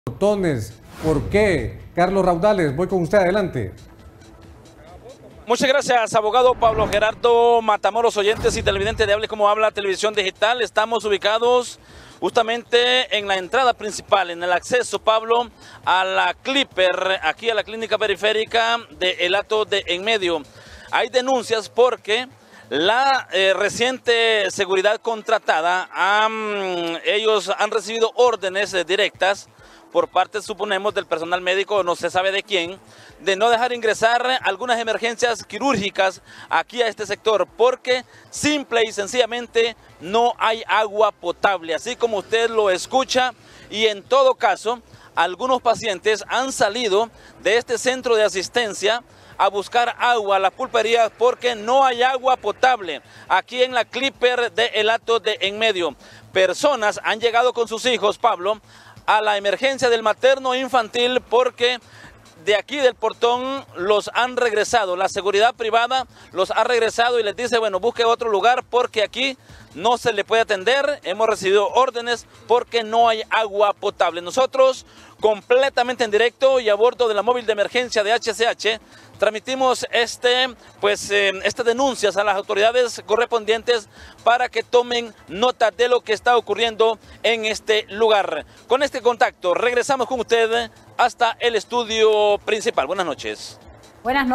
Portones. ¿Por qué? Carlos Raudales, voy con usted, adelante. Muchas gracias, abogado Pablo Gerardo Matamoros, oyentes y televidentes de Hable Como Habla Televisión Digital. Estamos ubicados justamente en la entrada principal, en el acceso, Pablo, a la Clipper, aquí a la clínica periférica de El Hato de En Medio. Hay denuncias porque la reciente seguridad contratada, ellos han recibido órdenes directas por parte, suponemos, del personal médico, no se sabe de quién, de no dejar ingresar algunas emergencias quirúrgicas aquí a este sector, porque simple y sencillamente no hay agua potable, así como usted lo escucha, y en todo caso, algunos pacientes han salido de este centro de asistencia a buscar agua a las pulperías porque no hay agua potable aquí en la Clipper de El Hato de En Medio. Personas han llegado con sus hijos, Pablo, a la emergencia del materno infantil porque de aquí del portón los han regresado, la seguridad privada los ha regresado y les dice, bueno, busque otro lugar porque aquí no se le puede atender, hemos recibido órdenes porque no hay agua potable. Nosotros, completamente en directo y a bordo de la móvil de emergencia de HCH, transmitimos estas denuncias a las autoridades correspondientes para que tomen nota de lo que está ocurriendo en este lugar. Con este contacto regresamos con usted hasta el estudio principal. Buenas noches. Buenas noches.